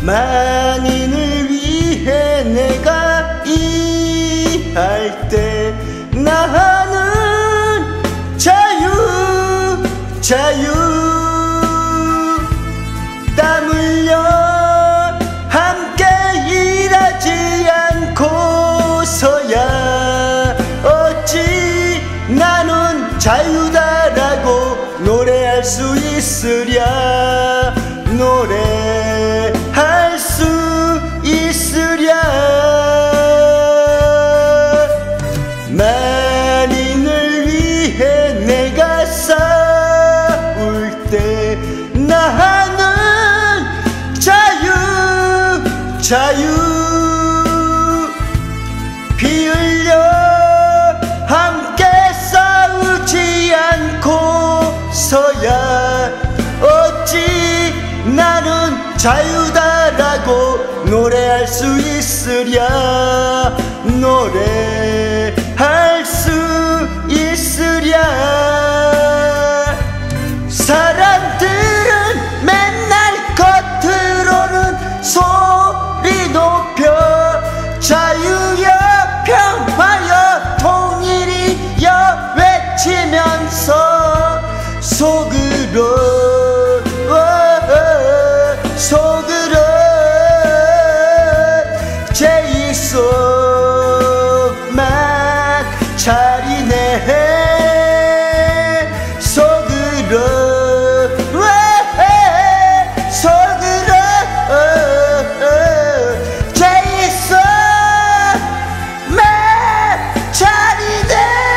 만인을 위해 내가 일할 때 나는 자유 땀 흘려 함께 일하지 않고서야 어찌 나는 자유다라고 노래할 수 있으랴. 노래할 수 있으랴. 만인을 위해 내가 싸울 때 나는 자유 피 흘려 함께 싸우지 않고서야 어찌 나는 자유다라고 노래할 수 있으랴. 노래할 수 있으랴. 사람들은 맨날 겉으로는 소리 높여 자유여 평화여 통일이여 외치면서 속으로 제일 속만 차리네. 속으로 제일 속만 차리네.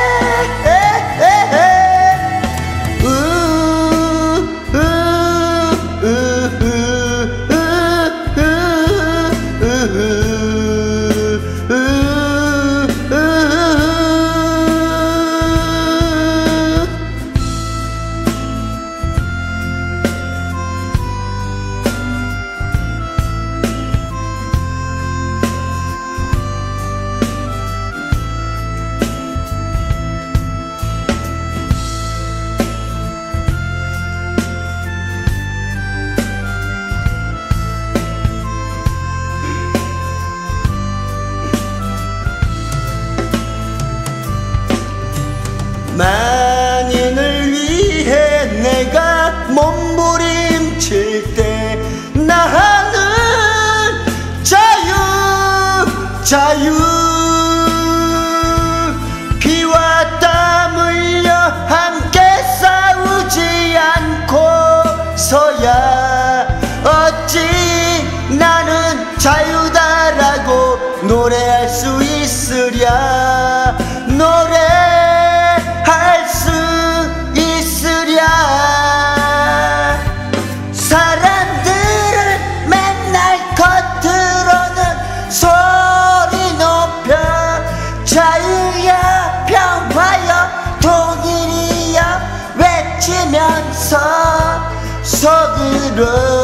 만인을 위해 내가 몸부림칠 때 나는 자유 피와 땀 흘려 함께 싸우지 않고서야 어찌 나는 자유다라고 노래할 수 있으랴. 노래할 수 있으랴. 사람들은 맨날 겉으로는 소리 높여 자유야 평화야 통일이야 외치면서 속으로